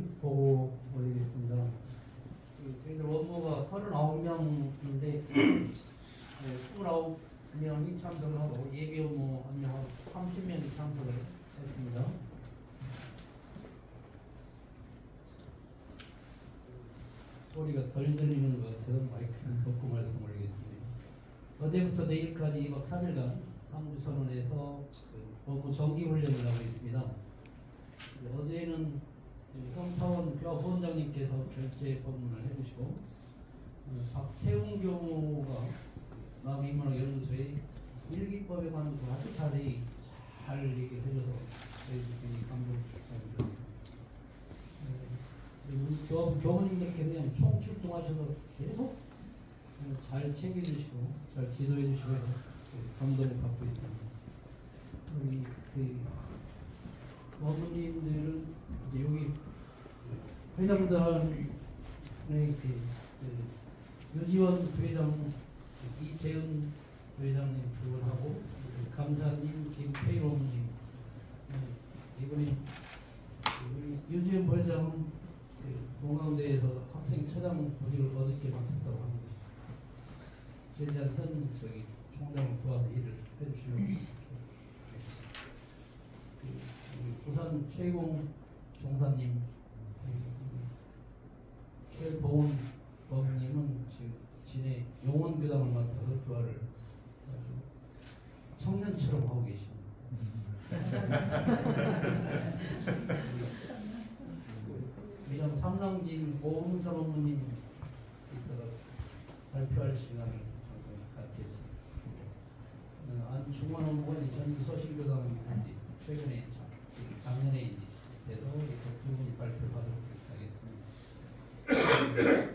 보고 올리겠습니다. 저희들 원무가 39명인데 29명이 참석을 하고 예비 업무 1명하고 30명이 참석을 했습니다. 소리가 덜 들리는 것 같아서 마이크를 덮고 말씀 올리겠습니다. 어제부터 내일까지 2박 3일간 사무선언에서 업무 정기 훈련을 하고 있습니다. 어제는 형타원 교합본장님께서 결재 법문을 해주시고 박세웅 교무가 마음인문학연구소의 일기법에 관한 거 아주 자세히 잘 얘기를 해줘서 저희들이 감동받았습니다. 우리 교무님들께서 그냥 총출동하셔서 계속 잘 챙겨주시고 잘 지도해주시고 해서 감동을 받고 있습니다. 우리 어머님들은 이제 여기 회장단의 유지원 부회장 이재은 부회장님 두 분하고 감사님 김태일 어머님 이분이 우리 유지원 부회장은 공강대에서 학생처장 보직을 어저께 맡았다고 합니다. 최대한 현 총장을 도와서 일을 해주시려고 부산 최공 종사님, 최보은 법님은 지금 진해 용원교당을 맡아서 교화를 청년처럼 하고 계십니다. 미남 삼랑진 오은섭 어머님 이따가 발표할 시간을 갖겠습니다. 안중원 어머가 전주서신교당인데 최근에 작년에 돼서 두 분이 발표를 하도록 하겠습니다.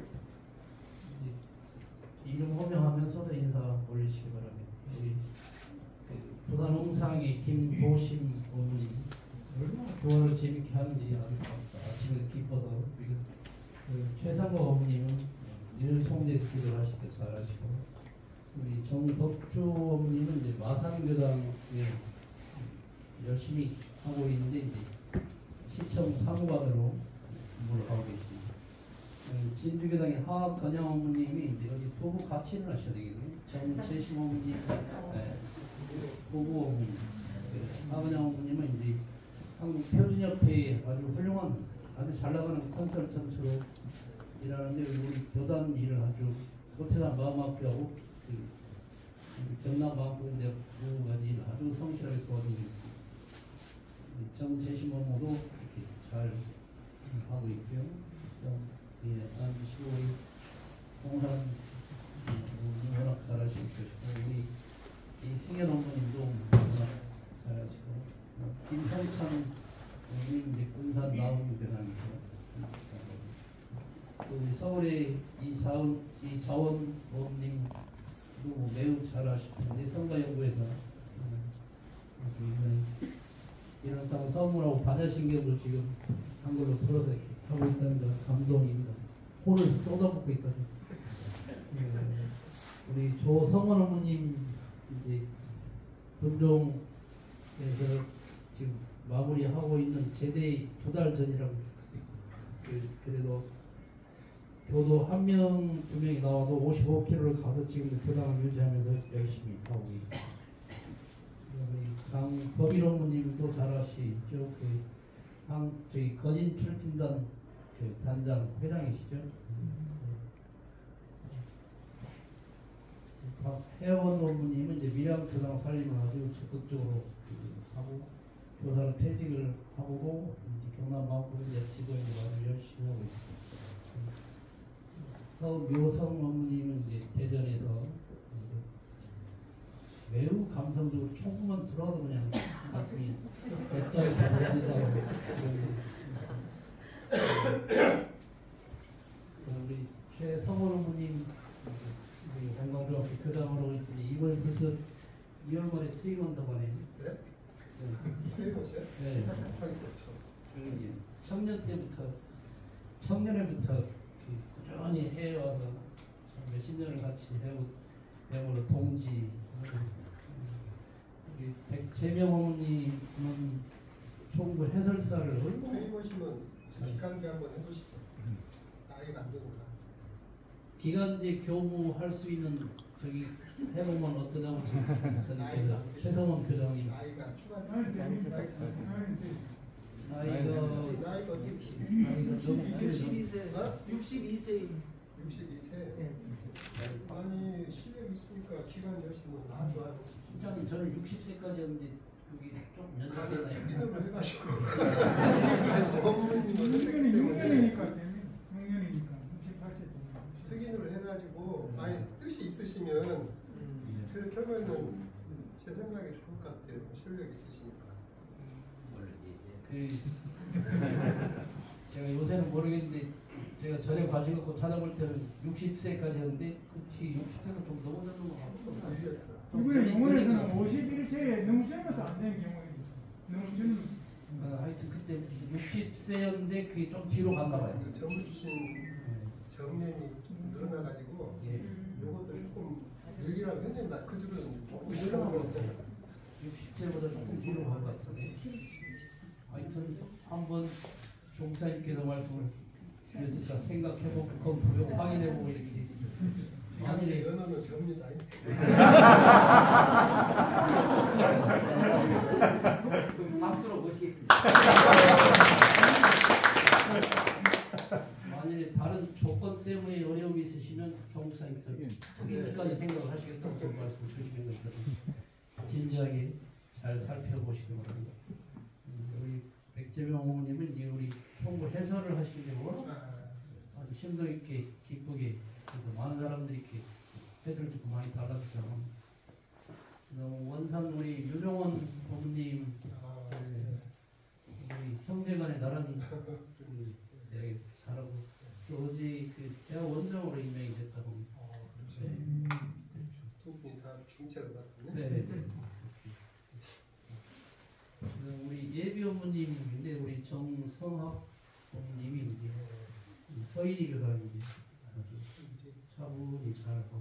이름 호명하면 서서 인사 올리시기 바랍니다. 우리 부산 홍상의 김보심 어머님 얼마나 교화를 재밌게 하는지 아침에 기뻐서 최상국 어머님은 늘 송대에서 기도를 하실 때 잘하시고 우리 정덕주 어머님은 이제 마산교당에 열심히 하고 있는데 이제 시청 사무관으로 근무를 하고 계십니다. 진주교당의 하건영 어머님이 이제 여기 부부 같이 일하셔야 되겠네요. 정채심 어머님, 부부 어머님, 하건영 어머님은 이제 한국 표준협회에 아주 훌륭한, 아주 잘 나가는 컨설턴트로 일하는데 우리 교단 일을 아주 호태산 마음먹게 하고 경남마음공대학부까지 일을 아주 성실하게 도와주고 있습니다. 정재심 업무도 이렇게 잘 하고 있고요. 안시고 우리 동산 워낙 잘하시고 계시고 우리 이승현 어머님도 워낙 잘하시고 김성찬 어머님 이제 군산 나우교단에서 우리 서울의 이자원 어머님도 매우 잘하시는데 성가연구에서 이런 선물하고 반야신경을 지금 한글로 들어서 하고 있다는 건 감동입니다. 혼을 쏟아붓고 있다는. 우리 조성원 어머님 이제 분종에서 지금 마무리하고 있는 제대 2달 전이라고. 그래도 교도 1명, 2명이 나와도 55km를 가서 지금 교당을 유지하면서 열심히 하고 있습니다. 장법일 어머님도 잘하시죠. 저희 거진 출진단 단장 회장이시죠. 박혜원 어머님은 이제 밀양 교당 살림을 아주 적극적으로 하고 교사로 퇴직을 하고 이제 경남마음공대 지도에 아주 열심히 하고 있습니다. 묘성 어머님은 이제 대전에서 매우 감성적으로 조금만 들어도 그냥 가슴이 뱃자에 잡히는 우리 최성원 어머님 건강중학교 교장으로 이번에 벌써 2월 말에 퇴임한다고 하네요. 네? 퇴임하세요? 네. 청년회부터 꾸준히 해와서 몇십 년을 같이 배우로 동지 우리 백재명 어머님은 총부 해설사를 퇴임하시면 기간제 한번 해보시죠. 나이가 안 되니까. 기간제 교무할 수 있는 저기 해보면 어떠냐고 선생님께서 최성원 교장님 나이가 추가. 나이가 나이가 어떻게? 너무 62세. 어? 62세. 62세. 네. 아니 실력 있으니까 기간 여시면 다 좋아요. 실장님 저는 60세까지였는데 여기 좀 연상되나요? 특기으로 해가지고. 아니 어머님은 했기 때문에 6년이니까 68세 되면 특인으로 해가지고 아예 뜻이 있으시면 그렇게 하면은 제 생각에 좋을 것 같아요. 실력 있으시니까. 그 제가 요새는 모르겠는데 제가 전에 관심 갖고 찾아볼 때는 60세까지였는데 혹시 60세가 좀 넘어졌는 것 같고 알겠어. 이번에 영월에서는 51세에 너무 젊어서 안 되는 경우가 있었어요. 너무 젊었어. 하여튼 그때 60세였는데 그게 좀 뒤로 갔나 봐요. 지금 전부 주신 정년이 늘어나가지고 예. 요것도 조금 늘기라고 했는데 나 그들은 조금 늘어난 것 같아요. 60세보다 조금 뒤로 간 것 같은데 하여튼 한번 종사님께서 말씀을 주셨으니까 생각해보고 검토해보고 확인해보고 이렇게 만일에 연어는 접니다. 그럼 박수로 모시겠습니다. 만일에 다른 조건 때문에 어려움이 있으시면 종사님께서 특이까지 생각을 하시겠다고 좀 말씀 주시면 진지하게 잘 살펴보시기 바랍니다. 우리 백재명 어머님은 이제 우리 총무 해설을 하시게 되고 아주 심도 있게 기쁘게 그래서 많은 사람들이 이렇게 해설 듣고 많이 달랐죠. 원산 우리 유명원 부모님 우리 형제간에 나란히 되게 잘하고 또 어제 그 제가 원장으로 임명이 됐다고. 두 분이 다 중체로 같은데. 네. 우리 예비 어머님인데 우리 정성학 어머님이 이제 서인이 교사님 이제 차분히 잘하고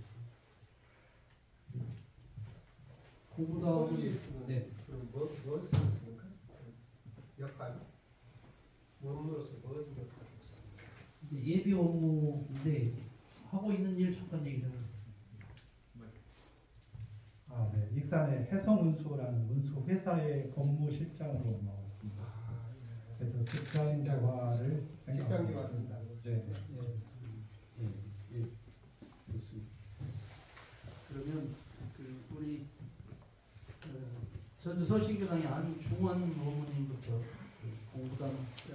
공부도 네. 그럼 무엇을 하십니까? 역할? 원무로서 무엇을 역할을 하십니까? 예비 업무인데 하고 있는 일 잠깐 얘기 좀. 아, 네. 익산의 해성운수라는 운수 회사의 법무실장으로 나왔습니다. 그래서 직장 교화를 직장 교화 된다고. 네. 예, 좋습니다. 그러면 그 우리 전주 서신교당의 안중원 어머님부터 그 공부단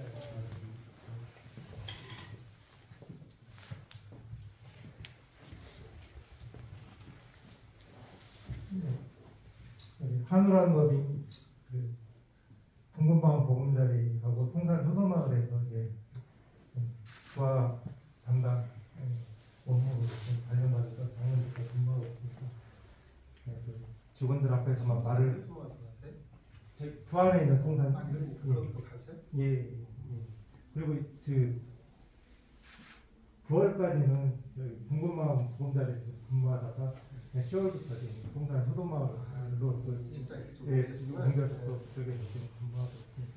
한우란 법이 그 붕군방 보금자리하고 송산 효도마을에서 이제 부하 담당 업무로 관련받아서 작년부터 근무하고 있습니다. 그 직원들 앞에서만 말을 제 부안에 있는 송산 아, 그러니까 그것도 가세요? 예. 그리고 그 9월까지는 저희 붕군방 보금자리에서 근무하다가 10월부터 지금 송산 효도마을로 또 직장에 예, 옮겨서 또 저기 지금 근무하고 있습니다.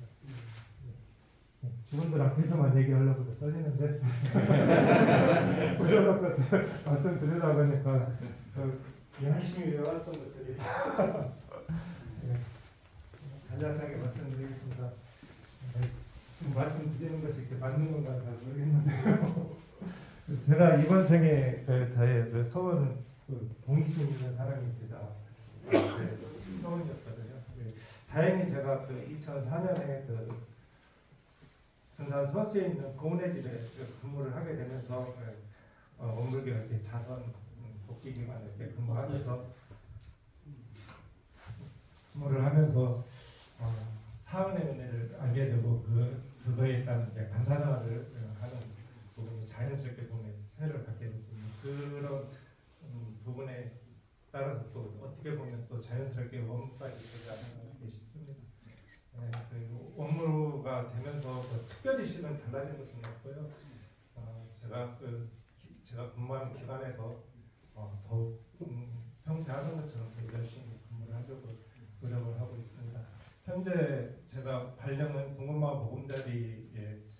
직원들 앞에서만 얘기하려고 떨리는데 오셔서 제가 말씀드리다 보니까 열심히 외웠던 것들이 간략하게 말씀드리겠습니다. 지금 말씀드리는 것이 이렇게 맞는 건가 잘 모르겠는데요. 제가 이번 생에 저의 소원은 동심 있는 사람이 되자. 소원이었거든요. 다행히 제가 2004년에 군산 서시에 있는 고은의 집에 근무를 하게 되면서 원불교 이렇게 자선 복지기관에 이렇게 근무하면서 사은의 은혜를 알게 되고 그거에 따른 감사생활을 하는 부분이 자연스럽게 보면 새를 갖게 되거든요. 그런 부분에 따라서 또 어떻게 보면 또 자연스럽게 원무까지 되지 않을까 싶습니다. 그리고 원무가 되면서 특별히 실은 달라진 것은 없고요. 제가 근무하는 기관에서 더욱 평소에 하는 것처럼 열심히 근무를 하려고 노력을 하고 있습니다. 현재 제가 발령은 붕군마을 보금자리에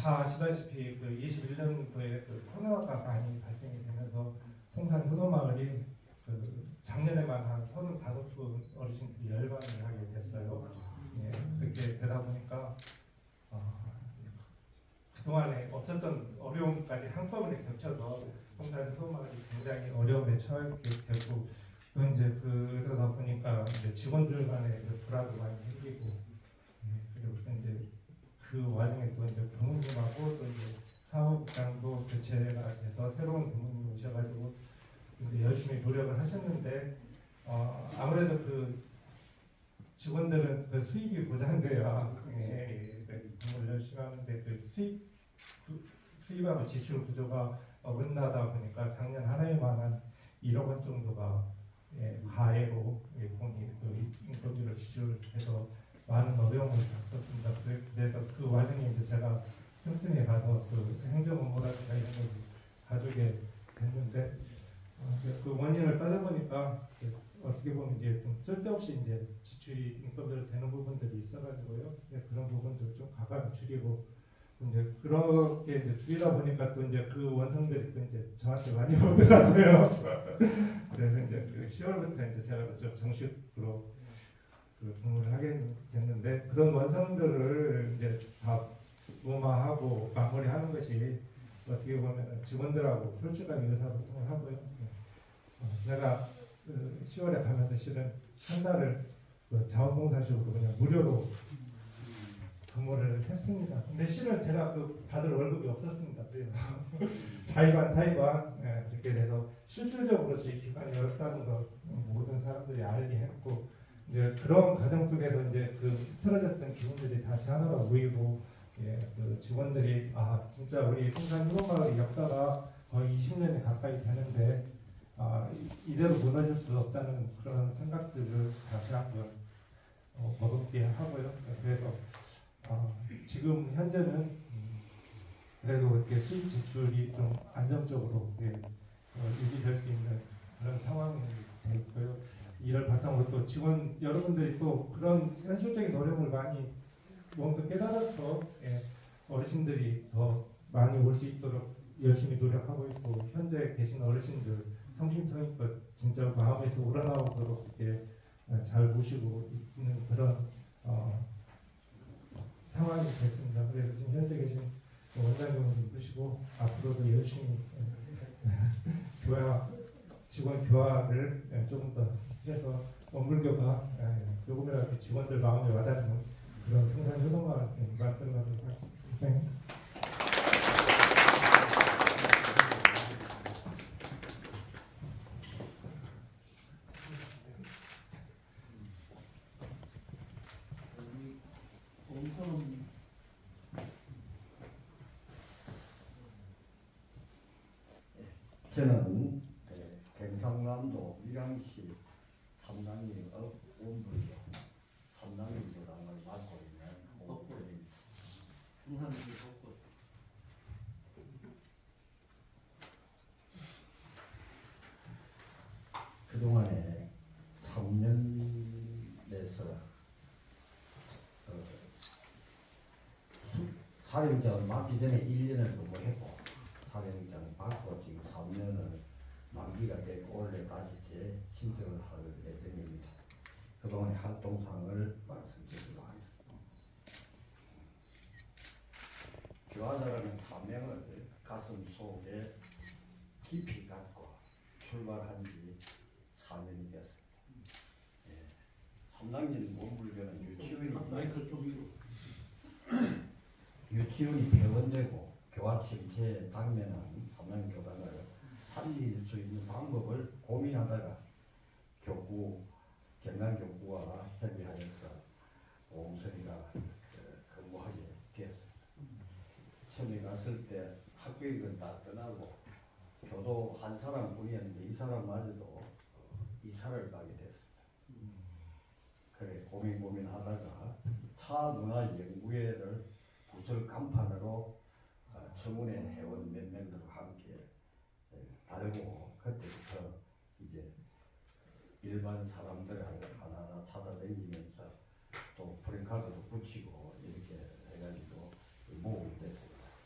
다 아시다시피 그 21년도에 그 코로나가 많이 발생이 되면서 송산 효도마을이 그 작년에만 한 35분 어르신들이 열반을 하게 됐어요. 예, 그렇게 되다 보니까 그동안에 없었던 어려움까지 한꺼번에 겹쳐서 송산 효도마을이 굉장히 어려움에 처하게 됐고, 또 이제 그러다 보니까 이제 직원들 간의 그 불화도 많이 생기고, 그리고 또 이제 그 와중에 또 이제 부모님하고 또 이제 사업장도 교체가 돼서 새로운 부모님이 오셔가지고 이제 열심히 노력을 하셨는데, 아무래도 그 직원들은 그 수입이 보장돼야 공부를 열심히 하는데 그 수입하고 지출 구조가 어긋나다 보니까 작년 한 해에만 한 1억 원 정도가 가해로 본이 그 인건비를 지출해서 많은 어려움을 겪었습니다. 그래서 그 와중에 이제 제가 흉튼에 가서 그 행정 업무라든가 이런 걸 가지게 됐는데, 그 원인을 따져보니까 어떻게 보면 이제 좀 쓸데없이 이제 지출이 인건비로 되는 부분들이 있어가지고요. 그런 부분도 좀 가감히 줄이고, 이제 그렇게 이제 줄이다 보니까 또 이제 그 원성들이 또 이제 저한테 많이 오더라고요. 그래서 이제 그 10월부터 이제 제가 좀 정식으로 그 근무를 하게 됐는데, 그런 원성들을 이제 다 무마하고 마무리하는 것이 어떻게 보면 직원들하고 솔직하게 의사소통을 하고요. 제가 그 10월에 가면서 실은 한 달을 그 자원봉사식으로 그냥 무료로 근무를 했습니다. 근데 실은 제가 그 받을 월급이 없었습니다. 자의반 타의반 그렇게 돼서 실질적으로 제 기간이 어렵다는 걸 모든 사람들이 알게 했고, 이제 그런 과정 속에서 이제 그 틀어졌던 기분들이 다시 하나로 모이고, 그 직원들이 진짜 우리 송산 효도마을의 역사가 거의 20년이 가까이 되는데 이대로 무너질 수 없다는 그런 생각들을 다시 한번 버겁게 하고요. 그래서 지금 현재는 그래도 이렇게 수입 지출이 좀 안정적으로 유지될 수 있는 그런 상황이 되어 있고요. 이를 바탕으로 또 직원 여러분들이 또 그런 현실적인 어려움을 많이 뭔가 깨달아서 어르신들이 더 많이 올 수 있도록 열심히 노력하고 있고, 현재 계신 어르신들 성심성의껏 진짜 마음에서 우러나오도록 이렇게 잘 모시고 있는 그런 상황이 됐습니다. 그래서 지금 현재 계신 원장님을 모시고 앞으로도 열심히 직원 교화를 조금 더 해서 원불교가 조금이라도 직원들 마음에 와닿는 그런 생산 효도가 만들어가도록 하겠습니다. 저는 경상남도 밀양시 삼남리 원불교 삼남리 교당을 맡고 있는 홍보입니다. 중산리 벚꽃. 그동안에 3년 내서 사령장을 맡기 전에 1년을 근무했고, 사령장을 받고 지금 3년을 만기가 되고 올해까지 재신청을 할 예정입니다. 그동안의 활동상을 말씀드리도록 하겠습니다. 교화자라는 사명을 가슴 속에 깊이 갖고 출발한 지 4년이 되었습니다. 삼남리 원불교는 유치원이 폐원되고 교화침 재당면한 삼남리 교단을 살릴 수 있는 방법을 고민하다가 경남교구와 협의하여서 옹선이가 근무하게 되었습니다. 처음에 갔을 때 학교인은 다 떠나고 교도 한 사람뿐이었는데 이 사람마저도 이사를 가게 됐습니다. 그래 고민하다가 차문화연구회를 부설 간판으로 청운회 회원 몇 명들과 함께 달고, 그때부터 이제 일반 사람들을 하나하나 찾아다니면서 또 프랜카드도 붙이고 이렇게 해가지고 모으게 됐습니다.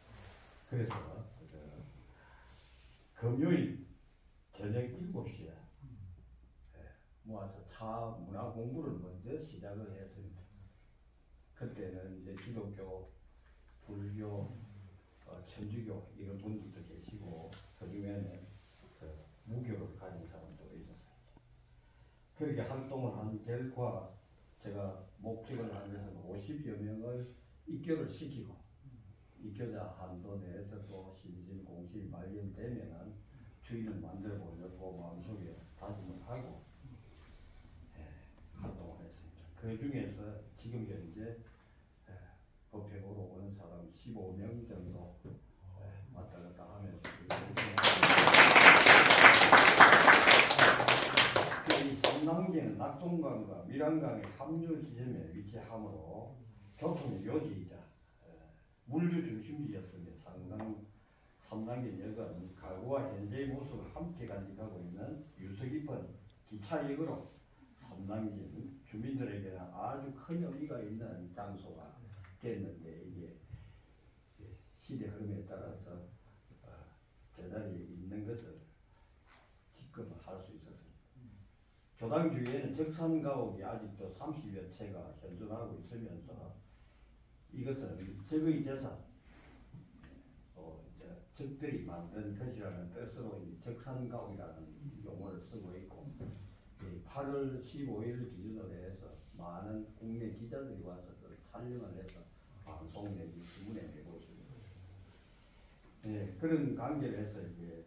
공부를 먼저 시작을 했습니다. 그때는 이제 기독교, 불교, 천주교 이런 분들도 계시고 그 중에는 그 무교를 가진 사람도 있었어요. 그렇게 활동을 한 결과 제가 목적을 하면서 50여 명을 입교를 시키고 입교자 한도 내에서도 신신공시 발견되면은 주인을 만들어 보려고 마음속에 다짐을 하고 활동을 했습니다. 그 중에서 지금 현재 법회보러 오는 사람 15명 정도 왔다 갔다 하면서 이 삼남계는 낙동강과 밀양강의 합류 지점에 위치하므로 교통의 요지이자 물류 중심지였으며 삼남계역은 과거와 현재의 모습을 함께 간직하고 있는 유서 깊은 기차역으로 삼남계는 주민들에게는 아주 큰 의미가 있는 장소가 됐는데 이게 시대 흐름에 따라서 제자리에 있는 것을 지금은 할 수 있었습니다. 교당 주위에는 적산가옥이 아직도 30여 채가 현존하고 있으면서 이것은 적의 재산, 적들이 만든 것이라는 뜻으로 적산가옥이라는 용어를 쓰고 있고 8월 15일 기준으로 해서 많은 국내 기자들이 와서 촬영을 해서 방송 내지 신문에 내고 있습니다. 네, 그런 관계를 해서 이제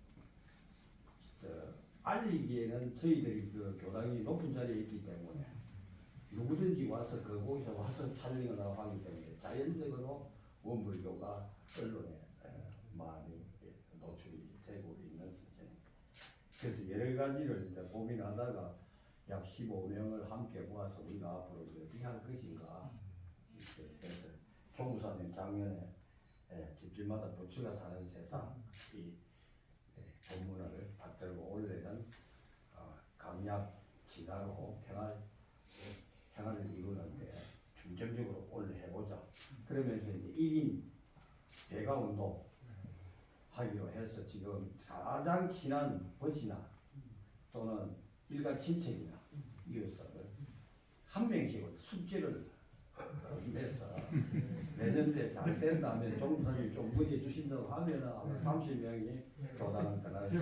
알리기에는 저희들이 그 교당이 높은 자리에 있기 때문에 누구든지 와서 그곳에 와서 촬영을 하고 하기 때문에 자연적으로 원불교가 언론에 많이 노출이 되고 있는 시점입니다. 그래서 여러 가지를 이제 고민하다가 약 15명을 함께 모아서 우리가 앞으로 어떻게 할 것인가. 그래서 조무사님 작년에 집집마다 부처가 사는 세상 이 본문을 받들고 올해는 강약 진화로 평화를 이루는데 중점적으로 올해 해보자. 그러면서 이제 1인 배가운동 하기로 해서 지금 가장 친한 벗이나 또는 일가 친척이나 이웃을 한 명씩을 숙제를 해서 내년도에 잘 된다면 종사를 좀 문의해 주신다고 하면 아마 30명이 교단을 떠나지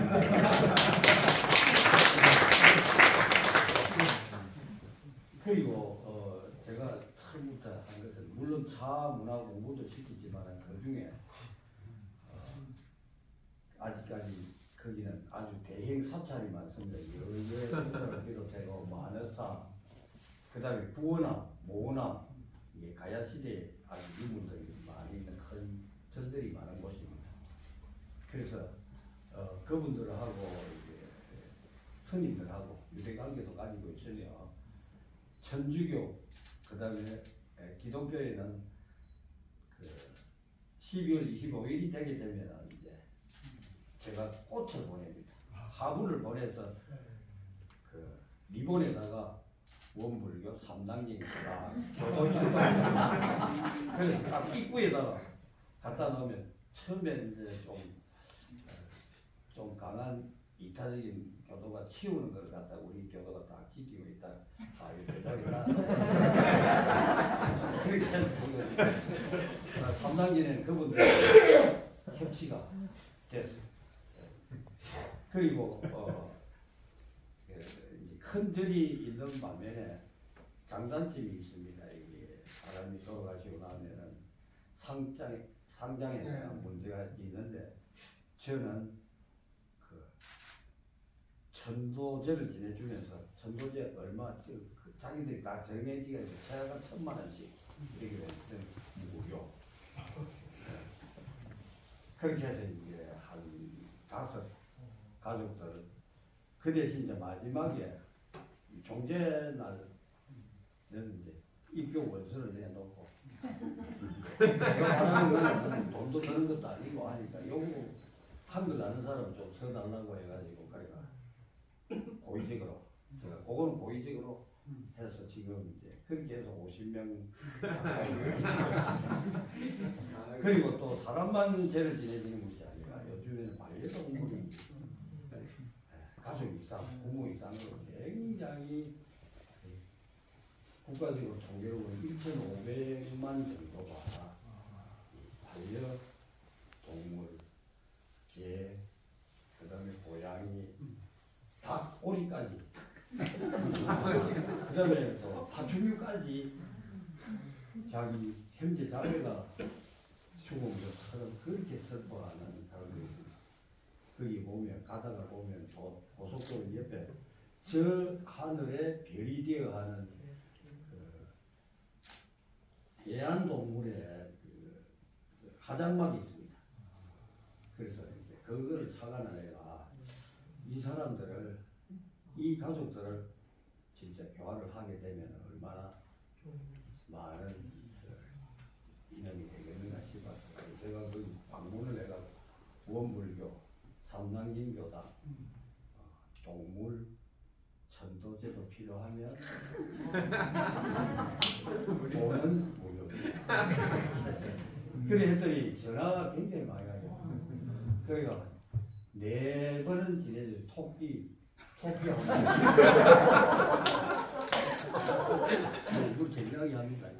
그리고 제가 처음부터 한 것은 물론 차 문화 공부도 시키지만 그 중에 아직까지 거기는 아주 대형 사찰이 많습니다. 여러 비롯해서 마늘사, 그 다음에 부원암, 모원암, 이게 가야 시대에 아주 유물들이 많이 있는 큰 절들이 많은 곳입니다. 그래서 그분들하고 이제 스님들하고 유대관계도 가지고 있으며 천주교, 그 다음에 기독교에는 그 12월 25일이 되게 되면 이제 제가 꽃을 보냅니다. 화분을 보내서 그 리본에다가 원불교 3단계니까 그래서 딱 입구에다가 갖다 놓으면 처음에 이제 좀 강한 이타적인 교도가 치우는 걸 갖다 우리 교도가 딱 지키고 있다. 아, 이렇게 되구나. 그렇게 해서 3단계는 그분들 협치가 됐어요. 그리고 큰 절이 있는 반면에 장단점이 있습니다. 이게 사람이 돌아가시고 나면은 상장에 대한 문제가 있는데 저는 그 천도제를 지내주면서 천도제 얼마 자기들이 다 정해지가 있어요. 최하가 1000만원씩 이렇게 되면 무료. 그렇게 해서 이제 한 5 가족들 그 대신 이제 마지막에 종제날은 이제 입교 원서를 내놓고 제가 하는 거는 돈도 드는 것도 아니고 하니까 요거 한글 아는 사람 좀 써달라고 해가지고 그래가 고의적으로 제가 그거는 고의적으로 해서 지금 이제 그렇게 해서 50명 그리고 또 사람만 죄를 지내지는 것이 아니라 요즘에는 반려동물이 가족 이상, 부모 이상으로 굉장히 국가적으로 통계로 보면 1,500만 정도가 반려동물, 개, 그 다음에 고양이, 닭, 오리까지 그 다음에 또 파충류까지 자기 형제 자매가 죽은 것처럼 그렇게 슬퍼하는 사람들이 있습니다. 거기 보면 가다가 보면 또 고속도로 옆에 저 하늘에 별이 되어 하는 그 애완동물의 그 화장막이 있습니다. 그래서 이제 그거를 착안을 해가 이 사람들을 이 가족들을 진짜 교화를 하게 되면 얼마나 많은 인연이 되겠는가 싶어서 제가 그 방문을 해가 원불교, 삼당진교다, 동물 천도제도 필요하면 돈은 무료입니다. 그래 했더니 전화가 굉장히 많이 가요. 그러니까 4번은 지내줘. 토끼 이걸 굉장히 합니다.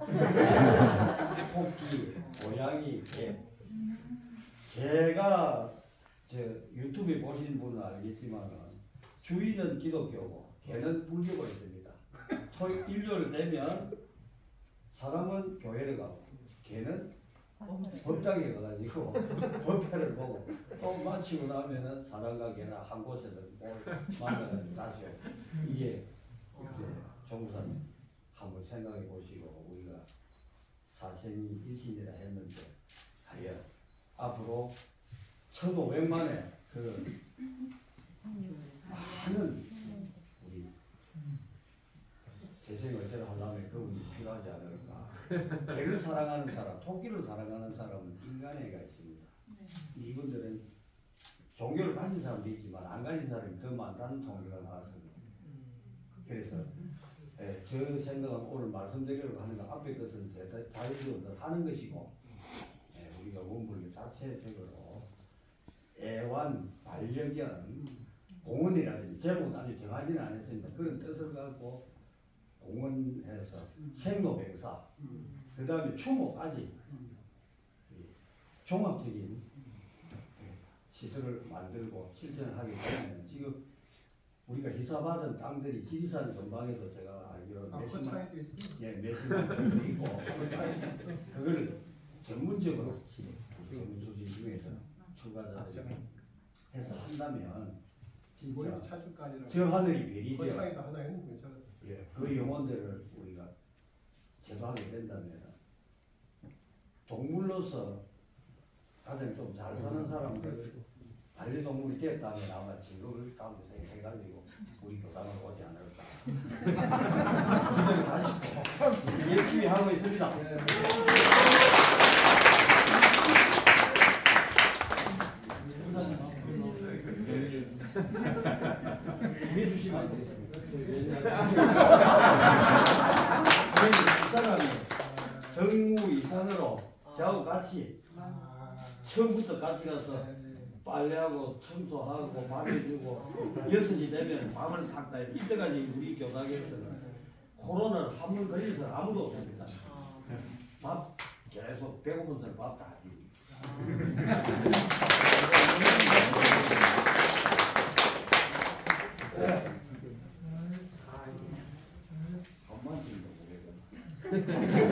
토끼, 고양이, 개가 저 유튜브에 보신 분은 알겠지만 주인은 기독교고 개는 불교가 있습니다. 일요일 되면 사람은 교회를 가고 개는 법당에 가가지고 법회를 보고 또 마치고 나면은 사람과 개나 한 곳에든 만나가지고 다시 이게 종사님 한번 생각해 보시고 우리가 사생이 일신이라 했는데 과연 앞으로 1,500만의 그 많은 우리 재생을제를 하려면 그분이 필요하지 않을까. 개를 사랑하는 사람, 토끼를 사랑하는 사람은 인간애가 있습니다. 이분들은 종교를 가진 사람도 있지만 안 가진 사람이 더 많다는 통계가 나왔습니다. 그래서 저 생각은 오늘 말씀드리려고 하는 건 앞에 것은 자유적으로 하는 것이고 우리가 원불교 자체적으로 애완, 반려견, 공원이라든지 제목은 아직 정하지는 않았습니다. 그런 뜻을 갖고 공원에서 생로병사, 그 다음에 추모까지 종합적인 시설을 만들고 실천을 하기 때문에 지금 우리가 희사받은 땅들이 지리산 전방에도 제가 알기로 몇십만 정도 있고 그거를 전문적으로 전문소지 중에서 추가자들이 해서 한다면 진짜 저 하늘이 별이 되어 그 영혼들을 우리가 제도하게 된다면 동물로서 가장 좀 잘 사는 사람들 반려동물이 되었다면 아마 진급을 가운데 생각해가지고 우리 교단을 오지 않을까 기대를 가지고 열심히 하고 있습니다. 우리 주시면 안 되겠습니까? 정무 이산으로 저하고 같이 처음부터 같이 가서 빨래하고 청소하고 밥 해주고 6시 되면 밥을 샀다. 이때까지 우리 교당에서는 코로나를 한 번 걸린 사람 아무도 없습니다. 밥 계속 배고픈 사람 밥 다 해줍니다. 밥만 지금도 모르겠어요.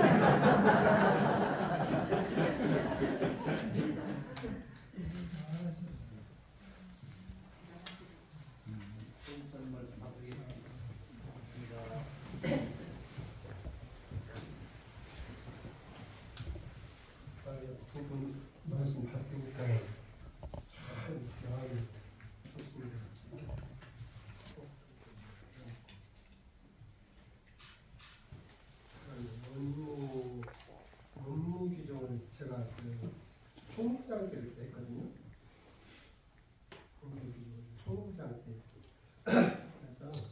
두분 말씀 받으니까 참 마음이 좋습니다. 업무 규정을 제가 그 총무장 때 했거든요. 총무장 때 그래서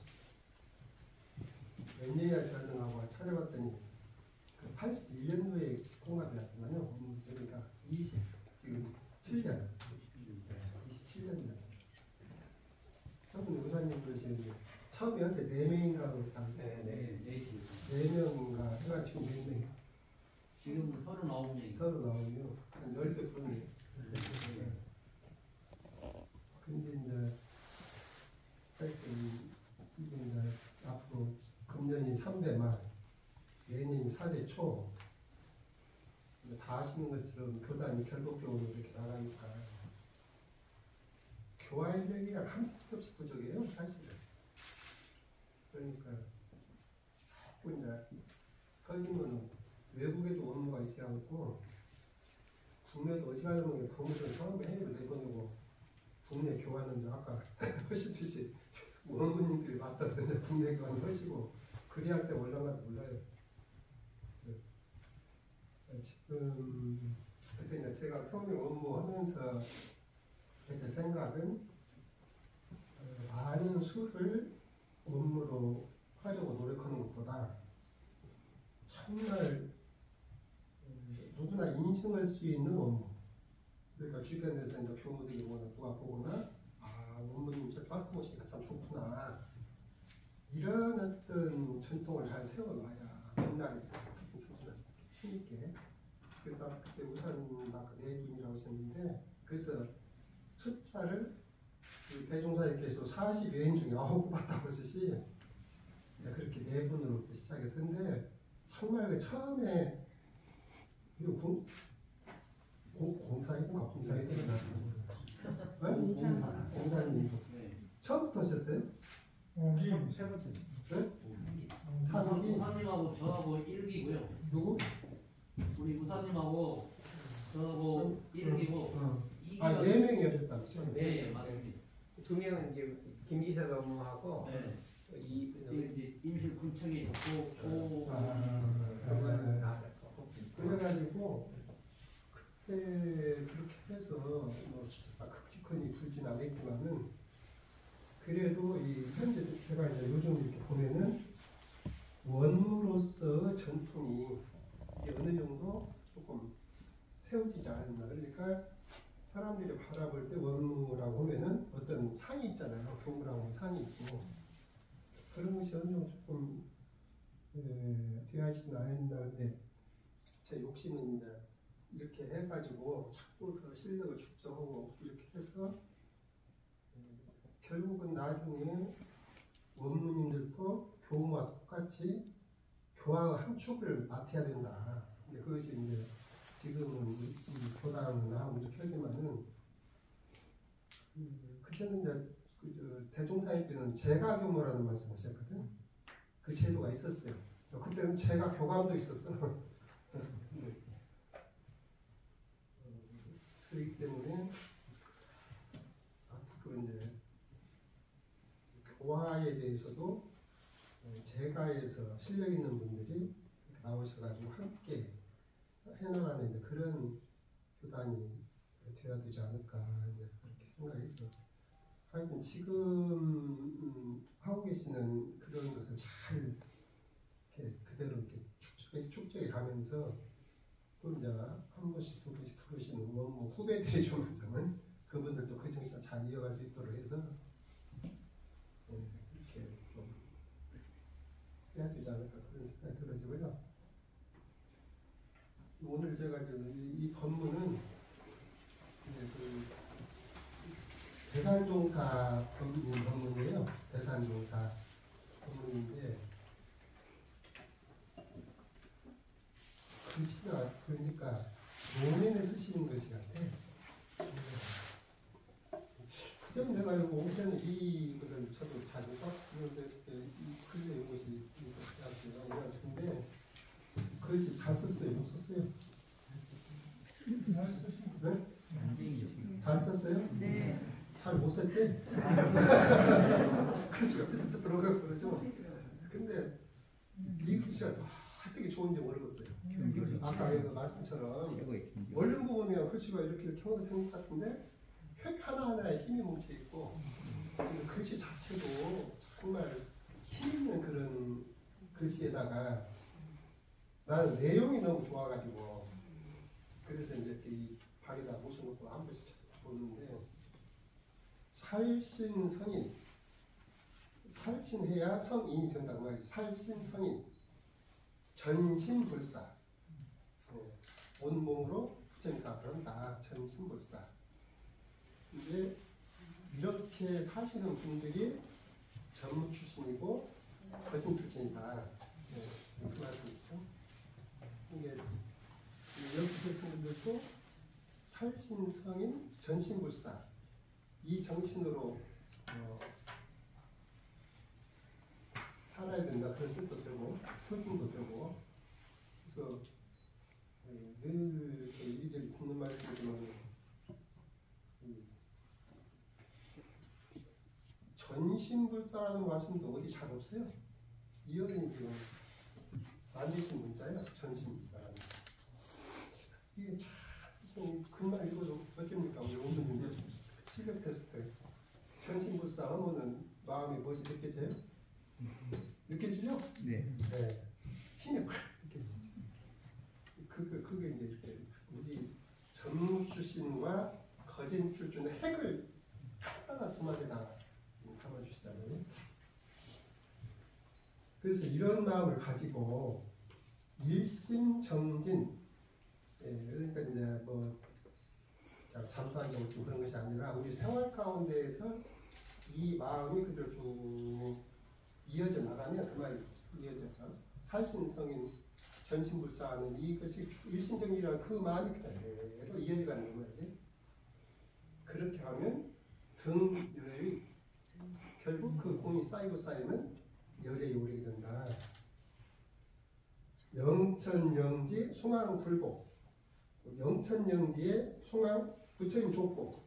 몇 년이나 전능하고 찾아봤더니 그 81년도에 통과되었더만요. 그러니까 지금 7년, 27년. 저분 의사님 그러시는데 처음에 한테 4명인가 그랬다는데. 네. 4명인가 해가지고 4명 지금은 39명이. 서로 나오면 한 10배 뿐이에요. 근데 이제 하여튼 이게 이제 앞으로 금년이 3대 말, 내년이 4대 초, 다 아시는 것처럼 교단이 결복교으로 이렇게 나가니까 교화 인력이랑 한도 없이 부족해요, 사실은. 그러니까 자꾸 이제 커지면 외국에도 업무가 있어야 하고 국내도 어지간하면 법무부는 처음에 해외로 내보내고 국내 교환은 이제 아까 하시듯이 원무님들이 맡아서 이제 국내 교환을 하시고 그래야 할 때 올라가도 몰라요. 지금 그때 이제 제가 처음에 업무하면서 그때 생각은 많은 수를 업무로 하려고 노력하는 것보다 정말 누구나 인증할 수 있는 업무. 그러니까 주변에서 이제 교무들이 오거나 누가 보거나 원무님 저 빠꾸 보시니까 참 좋구나. 이런 어떤 전통을 잘 세워놔야 옛날에 같은 전통을 힘있게. 그래서 그때 우선 아까 4분이라고 하셨는데 그래서 숫자를 대종사님께서 40여인 중에 9 봤다고 하시지 그렇게 4분으로 시작했었는데 정말 그 처음에 이거 공사이든가 공사이든가 공사님 처음부터 하셨어요? 세 번째. 네? 3기 우사님하고 저하고 1기고요. 누구? 우리 우사님하고 저하고 1기고 2기가 4명이 하셨다고 네, 맞습니다. 2명은 이제 김기사 업무하고 네. 이 임실 군청에 있고 초 그래가지고 그때 그렇게 해서 뭐 극직헌이 불진 않겠지만은 그래도 이 현재 제가 이제 요즘 이렇게 보면은 원무로서 전통이 이제 어느 정도 조금 세워지지 않았나. 그러니까 사람들이 바라볼 때 원무라고 하면은 어떤 상이 있잖아요. 교무라고 상이 있고 그런 것이 어느 정도 조금 뒤하지는 않았는데 제 욕심은 이제 이렇게 해가지고 자꾸 그 실력을 축적하고 이렇게 해서 결국은 나중에 원무님들도 교무와 똑같이 교화의 한 축을 맡아야 된다. 근데 그것이 이제 지금은 이 교당하고 이렇게 하지만은 그때는 이제 대종사님 때는 재가교무라는 말씀하셨거든. 그 제도가 있었어요. 그때는 제가 교감도 있었어. 그렇기 때문에 앞으로 이제 교화에 대해서도 재가에서 실력 있는 분들이 나오셔가지고 함께 해나가는 이제 그런 교단이 되어야 되지 않을까 이제 그렇게 생각했어요. 하여튼 지금 하고 계시는 그런 것을 잘 이렇게 그대로 이렇게 축적해 가면서 또 이제 한 번씩 두 번씩 부르시는 원무 후배들이 좀 있으면 그분들도 그 정신을 잘 이어갈 수 있도록 해서 이렇게 좀 해야 되지 않을까 그런 생각이 들어지고요. 오늘 제가 이 법문은 그 대산종사 법문이에요. 대산종사 법문인데 글씨가 그러니까 논현에 쓰시는 것이 같아. 그전 내가 이거 오기 전에 이거를 저도 잘 썼는데 이 근래 이것이 근데 글씨 잘 썼어요, 못 썼어요? 네? 잘 썼어요? 네. 잘 못 썼지? 그래서 옆에 들어가고 그러죠. 근데 이 글씨가 되게 좋은지 모르겠어요. 아까 그 말씀처럼 원룸 보면 글씨가 이렇게 생긴 것 같은데 획 하나하나에 힘이 뭉쳐 있고 글씨 자체도 정말 힘 있는 그런 글씨에다가 나는 내용이 너무 좋아가지고 그래서 이제 이 방에다 모셔놓고 한 번씩 보는데 살신성인 살신해야 성인이 된다고 말이지. 살신성인 전신불사. 온몸으로 부처님사업을 한다. 전신불사. 이제 이렇게 사시는 분들이 전무 출신이고 거진 출신이다. 그 말씀이죠. 이게 이렇게 계신 분들도 살신성인 전신불사. 이 정신으로 살아야 된다. 그런 뜻도 되고, 표준도 되고. 그래서 늘 이리저리 듣는 말씀이지만 전신불사라는 말씀도 어디 잘 없어요. 이어린 지금 만드신 문자예요. 전신불사라는. 이게 참 글만 읽어도 어쩝니까? 우리 오늘인데 실력 테스트. 전신불사 하면은 마음이 무엇이 느껴져요? 느껴지죠? 네. 네. 힘이 확 느껴지죠. 그게 이제 이렇게 우리 전무 출신과 거진 출신의 핵을 하나 두 마디다 담아주시다면. 그래서 이런 마음을 가지고 일심정진, 그러니까 이제 뭐 잠수하려고 그런 것이 아니라 우리 생활 가운데에서 이 마음이 그대로 쭉 이어져 나가면 그 말이 이어져서 살신성인 전신불사하는 이것이 일심정진이라는 그 마음이 그대로 이어져가는 거지. 그렇게 하면 등 열애의 결국 그 공이 쌓이고 쌓이면 열애의 오래게 된다. 영천영지 숭앙불복. 영천영지의 숭앙 부처님 족보.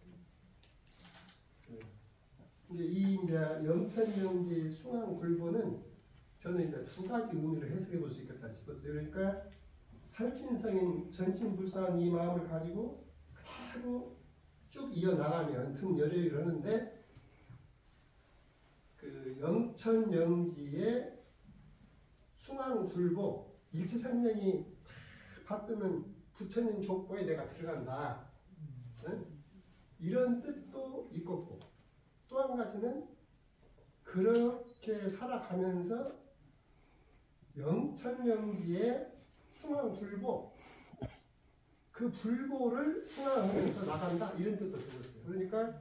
근데 이 이제 영천영지 숭앙불보는 저는 이제 두 가지 의미를 해석해 볼 수 있겠다 싶었어요. 그러니까 살신성인 전신불사한 이 마음을 가지고 그대로 쭉 이어나가면 등 열애를 하는데 그 영천영지의 숭앙불보 일체생명이 받드는 부처님 족보에 내가 들어간다. 응? 이런 뜻도 있고 또 한 가지는 그렇게 살아가면서 영천영지의 숭앙불보 그 불보를 숭앙하면서 나간다 이런 뜻도 들었어요. 그러니까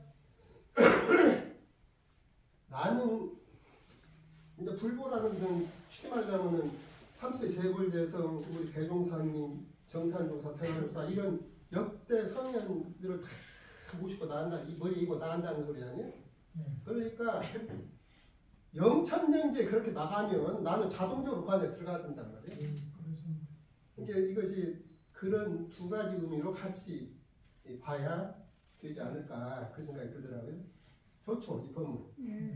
나는 이제 불보라는 것은 쉽게 말하자면은 삼세 재불재성 우리 대종사님 정산종사 태양종사 이런 역대 성현들을 다 모시고 나간다 이 머리에 이고 나간다는 소리 아니에요? 그러니까 영천영지에 그렇게 나가면 나는 자동적으로 그 안에 들어가야 된단 말이에요. 그러니까 이것이 그런 두 가지 의미로 같이 봐야 되지 않을까 그 생각이 들더라고요. 좋죠 이 법문.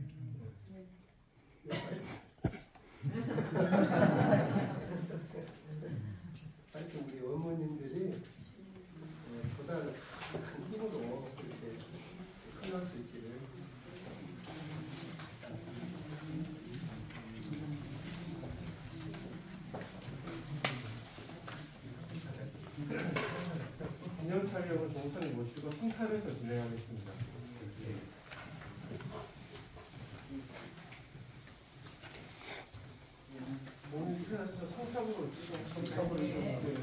하여튼 우리 어머님들이 보다 큰 힘으로 그렇게 끝날 수 있기를. 기념 촬영은 동선을 모시고 성탑에서 진행하겠습니다. 몸이 편해서 성탑으로 찍어.